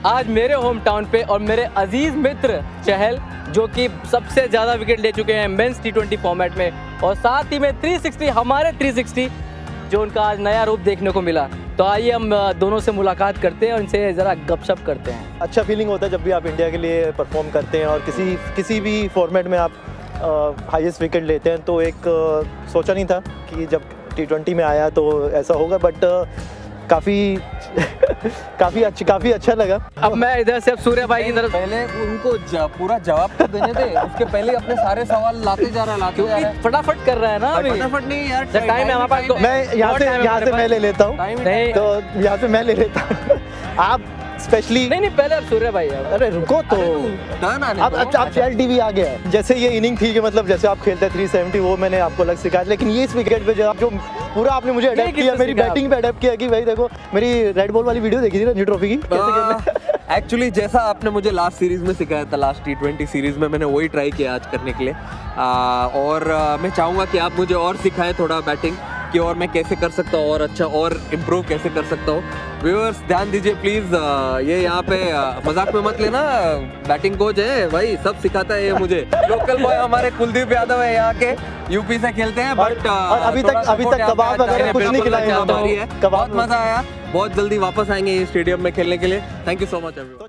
आज मेरे home town पे और मेरे अजीज मित्र चहल जो कि सबसे ज़्यादा विकेट ले चुके हैं मेंस T20 फॉर्मेट में, और साथ ही में 360 हमारे 360 जो उनका आज नया रूप देखने को मिला। तो आइए हम दोनों से मुलाकात करते हैं और इनसे ज़रा गपशप करते हैं। अच्छा फीलिंग होता है जब भी आप इंडिया के लिए परफॉर्म करते हैं और किसी भी फॉर्मेट में आप हाईएस्ट विकेट लेते हैं। तो एक सोचा नहीं था कि जब T20 में आया तो ऐसा होगा, बट काफ़ी अच्छा लगा। अब मैं इधर से सूर्य भाई की तरफ, पहले उनको पूरा जवाब तो देने दे, उसके पहले अपने सारे सवाल लाते जा रहा है। फटाफट कर रहा है ना अभी। फटाफट नहीं यार, टाइम है हमारे पास। मैं यहाँ से मैं ले लेता हूँ, नहीं तो यहाँ से मैं ले लेता हूँ। आप स्पेशली नहीं पहले अब सूर्य भाई है। अरे रुको तो अब चैल टीवी आ गया है। जैसे ये इनिंग थी कि मतलब जैसे आप खेलते हैं 370, वो मैंने आपको अलग सिखाया, लेकिन ये इस विकेट पे जो पूरा आपने मुझे अडेप्ट किया, मेरी बैटिंग पे अडेप्ट किया कि भाई देखो मेरी रेड बॉल वाली वीडियो देखी थी रणजी ट्रॉफी की कैसे खेलना। एक्चुअली जैसा आपने मुझे लास्ट सीरीज में सिखाया था, लास्ट T20 सीरीज में, मैंने वही ट्राई किया आज करने के लिए। और मैं चाहूँगा कि आप मुझे और सिखाएं थोड़ा बैटिंग कि और मैं कैसे कर सकता हूँ और अच्छा और इम्प्रूव कैसे कर सकता हूँ। व्यूअर्स ध्यान दीजिए प्लीज़, ये यहाँ पे मजाक में मत लेना, बैटिंग कोच है भाई, सब सिखाता है ये मुझे। लोकल बॉय हमारे कुलदीप यादव है, यहाँ के यूपी से खेलते हैं, बट अभी तक कबाब वगैरह कुछ नहीं खिलाया। बहुत मजा आया, बहुत जल्दी वापस आएंगे ये स्टेडियम में खेलने के लिए। Thank you so much everyone.